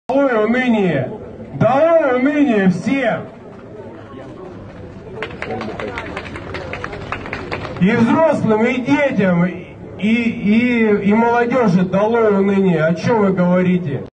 Долой уныние! Долой уныние всем! И взрослым, и детям, и молодежи долой уныние. О чем вы говорите?